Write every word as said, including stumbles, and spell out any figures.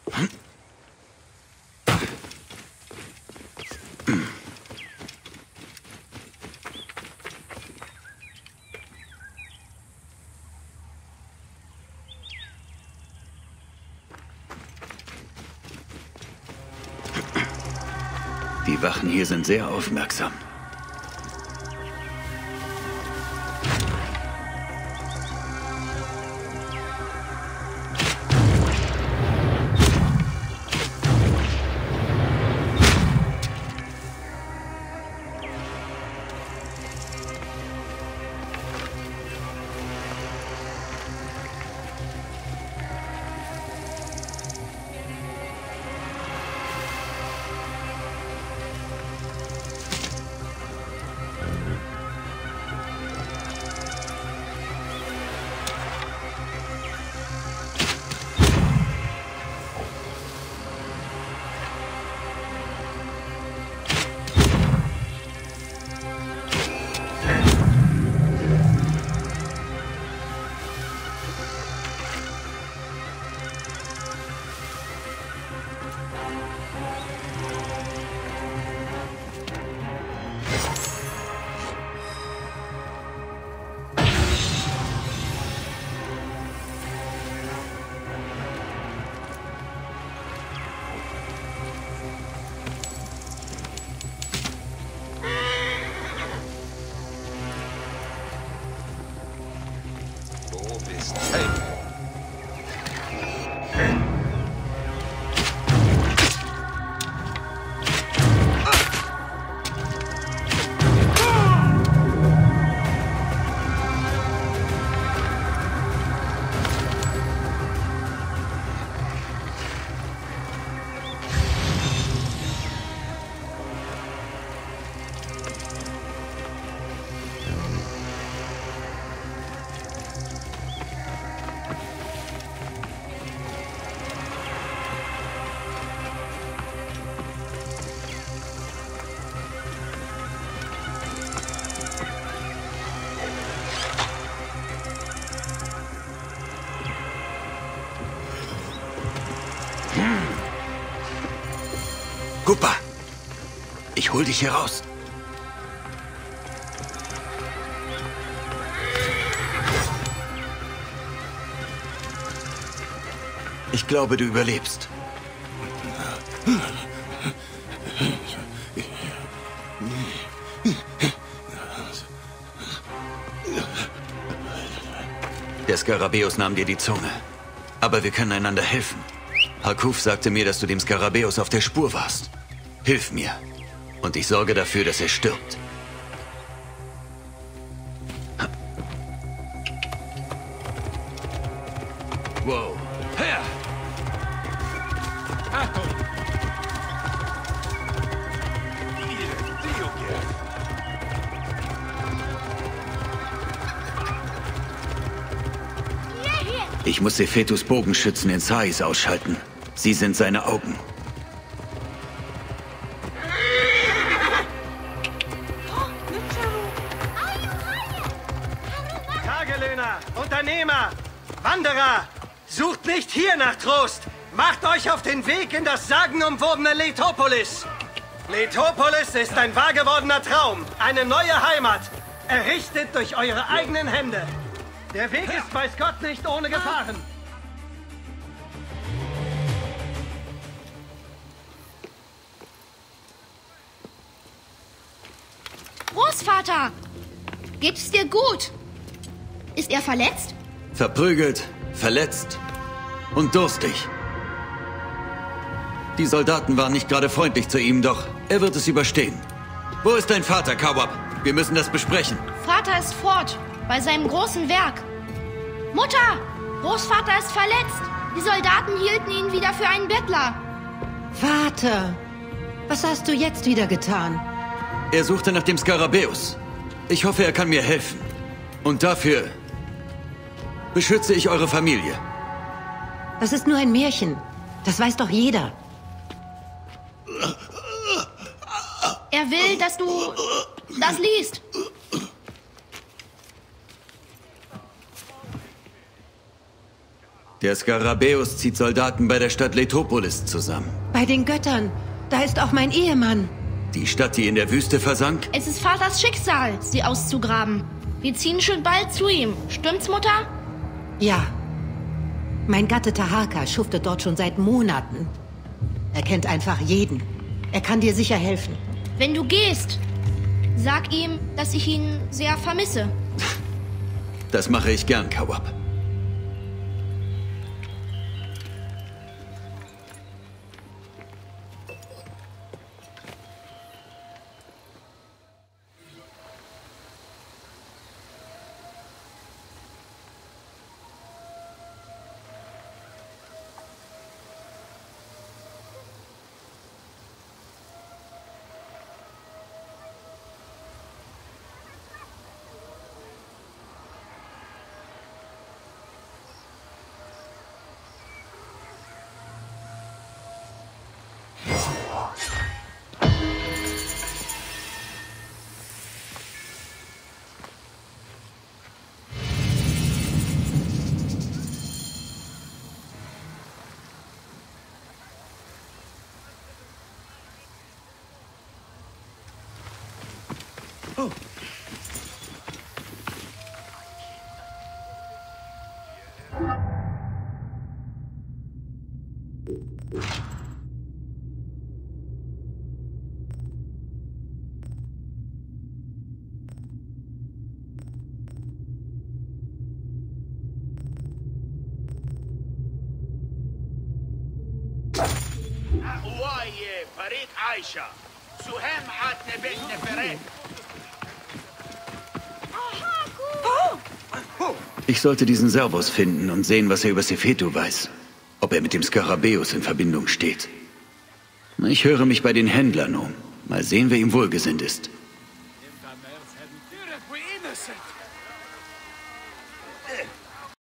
Die Wachen hier sind sehr aufmerksam. Kupa, ich hol dich hier raus. Ich glaube, du überlebst. Der Skarabäus nahm dir die Zunge. Aber wir können einander helfen. Hakuf sagte mir, dass du dem Skarabäus auf der Spur warst. Hilf mir. Und ich sorge dafür, dass er stirbt. Wow. Her! Ich muss Sephetus Bogenschützen in Sais ausschalten. Sie sind seine Augen. Tagelöhner, Unternehmer, Wanderer, sucht nicht hier nach Trost. Macht euch auf den Weg in das sagenumwobene Letopolis. Letopolis ist ein wahrgewordener Traum, eine neue Heimat, errichtet durch eure eigenen Hände. Der Weg ist, weiß Gott, nicht ohne Gefahren. Großvater! Geht's dir gut? Ist er verletzt? Verprügelt, verletzt und durstig. Die Soldaten waren nicht gerade freundlich zu ihm, doch er wird es überstehen. Wo ist dein Vater, Kawab? Wir müssen das besprechen. Vater ist fort, bei seinem großen Werk. Mutter! Großvater ist verletzt. Die Soldaten hielten ihn wieder für einen Bettler. Vater, was hast du jetzt wieder getan? Er suchte nach dem Skarabäus. Ich hoffe, er kann mir helfen. Und dafür beschütze ich eure Familie. Das ist nur ein Märchen. Das weiß doch jeder. Er will, dass du das liest. Der Skarabäus zieht Soldaten bei der Stadt Letopolis zusammen. Bei den Göttern. Da ist auch mein Ehemann. Die Stadt, die in der Wüste versank? Es ist Vaters Schicksal, sie auszugraben. Wir ziehen schon bald zu ihm. Stimmt's, Mutter? Ja. Mein Gatte Taharka schuftet dort schon seit Monaten. Er kennt einfach jeden. Er kann dir sicher helfen. Wenn du gehst, sag ihm, dass ich ihn sehr vermisse. Das mache ich gern, Kawab. Oh. هواية فريق عايشة سهام عاد نبيت نفرين. Ich sollte diesen Servus finden und sehen, was er über Sefetu weiß. Ob er mit dem Skarabäus in Verbindung steht. Ich höre mich bei den Händlern um. Mal sehen, wer ihm wohlgesinnt ist. Äh.